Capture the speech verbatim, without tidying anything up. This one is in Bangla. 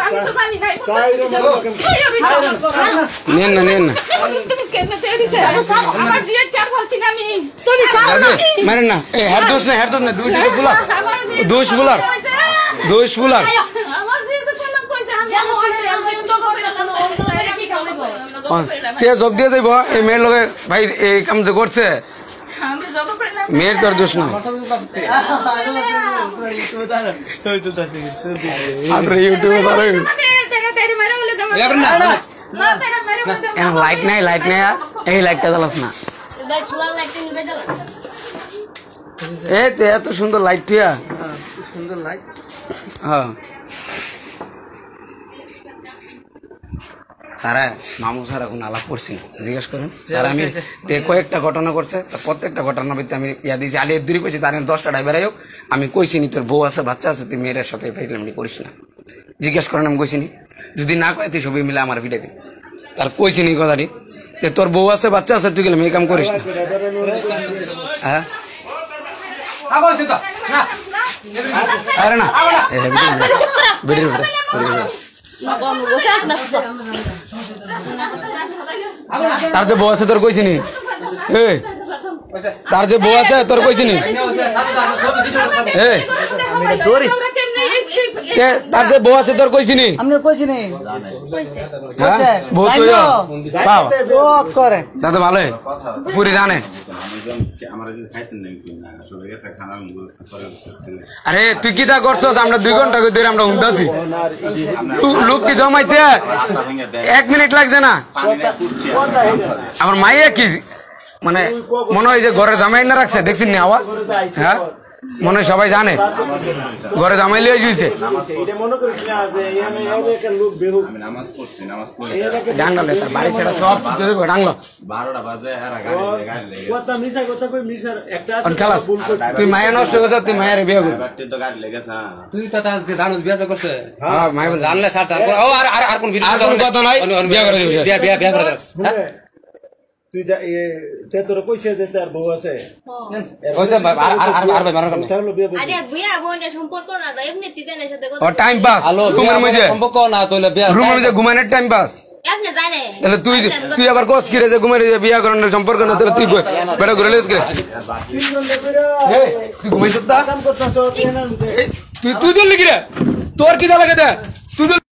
নেন না নেন না মারেন না এই হেড দোষ না হেড দোষ না দুই টাকা বুলার দোষ বুলার দোষ বুলার কে জব দিয়ে যাইব এই মেয়ের লগে ভাই এই কাম যে করছে মেয়ের তোর দোষ না লাইট নাই লাইট নাই এই লাইটটা জ্বালাস না এই তো এত সুন্দর লাইট টিয়া সুন্দর লাইট হ্যাঁ তারা মামু স্যার এখন আলাপ করছি জিজ্ঞেস করেন তারা আমি কয়েকটা ঘটনা করছে প্রত্যেকটা ঘটনার ভিত্তিতে আমি ইয়া দিয়েছি আলি দূরে কইছি তার দশটা ড্রাইভার হোক আমি কইছি নি তোর বউ আছে বাচ্চা আছে তুই মেয়ের সাথে ফাইজলামি করিস না জিজ্ঞেস করেন আমি কইছি নি যদি না কয় তুই সবই মিলে আমার ভিড়াবি তার কইছি নি কথাটি যে তোর বউ আছে বাচ্চা আছে তুই গেলে মেয়ে কাম করিস না হ্যাঁ আরে না বেড়ে তার যে বউ আছে তোর কইছি নি তার যে বউ আছে তোর কইছি নি তার যে বউ আছে তোর কইছি নি দাদা ভালো পুরি জানে আরে তুই কি তা করছস আমরা দুই ঘন্টা ধরে আমরা উঠতেছি লোক কি জমাইতে এক মিনিট লাগছে না আমার মাইয়া কি মানে মনে হয় যে ঘরে জামাই না রাখছে দেখছিস না আওয়াজ হ্যাঁ মনে হয় সবাই জানে ঘরে জামাই লিয়ে ঝুলছে বাড়ি ছেড়ে সব ডাঙলো খেলাস তুই মায়া নষ্ট করছ তুই মায়ের বিয়ে করবি তুই তো জানুস বিয়ে করছে জানলে সার সার আর কোন কথা নাই বিয়ে করে দিবি বিয়ে বিয়ে বিয়ে করে তুই যা তে তোর কইছে যে তার বউ আছে কইছে আর আর আর ভাই মারা তাহলে বিয়ে আরে বিয়া বোনের সম্পর্ক না তো এমনি তিতানের সাথে কথা ও টাইম পাস ঘুমের মধ্যে সম্পর্ক না তোলে বিয়া রুমের মধ্যে ঘুমানোর টাইম পাস আপনি জানে তাহলে তুই তুই আবার কোস কি রে যে ঘুমের বিয়া করানোর সম্পর্ক না তাহলে তুই বেটা ঘুরে লেস করে এই তুই ঘুমাইছ তা কাম করছস তুই তুই দল লিখি রে তোর কি দা লাগে দে তুই